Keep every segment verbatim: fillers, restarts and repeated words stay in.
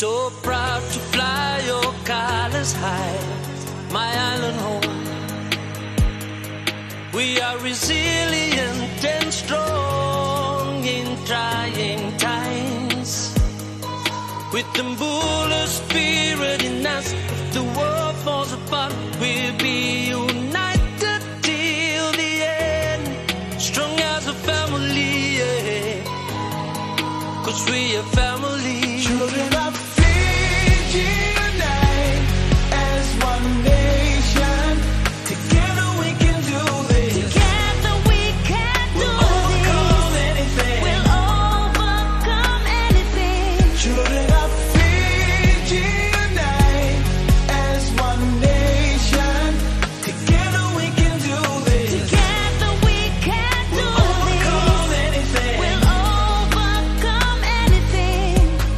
So proud to fly your colors high, my island home. We are resilient and strong in trying times. With the Mbula spirit in us, if the world falls apart, we'll be united till the end. Strong as a family, yeah. 'Cause we are family. Children of Fiji unite as one nation. Together we can do this. Together we can do We'll overcome this. anything. We'll overcome anything. Children of Fiji unite as one nation. Together we can do this. Together we can do We'll overcome this. anything. We'll overcome anything.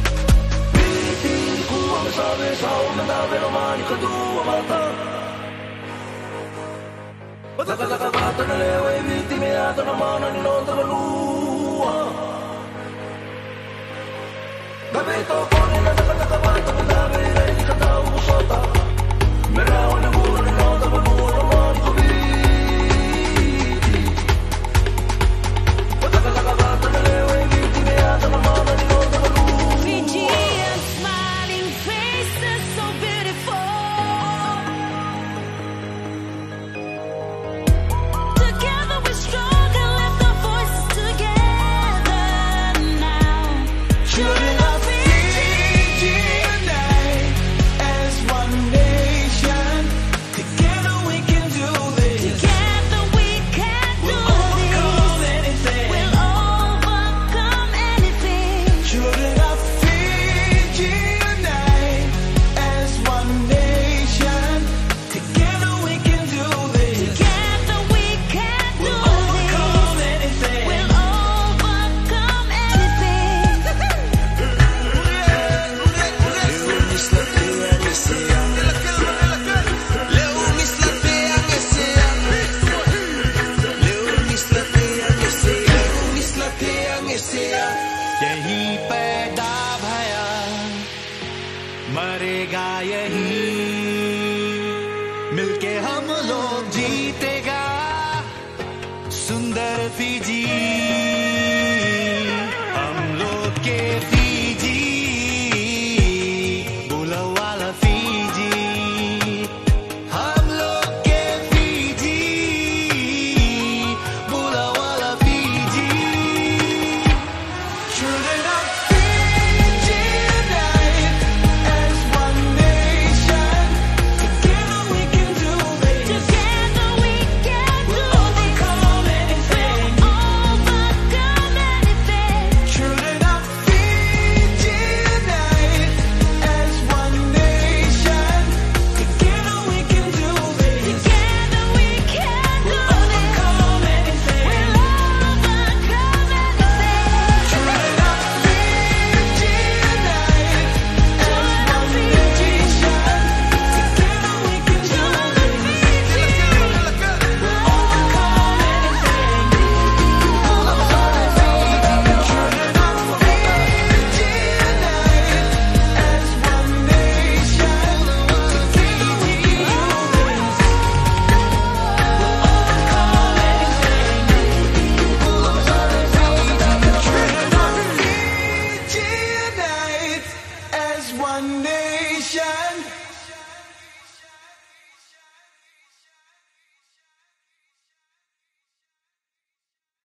Fijian smiling faces so beautiful. Together we're strong and lift our voices together now. Children of Fiji unite as one nation. Together we can do this. Together we can do We'll overcome this. anything. We'll overcome anything. Children of Fiji unite as one nation. Together we can do this. Together we can do We'll overcome this. anything. We'll overcome anything. यही पैदा भया मरेगा यही, मिलके हम लोग जीतेगा सुंदर फिजी।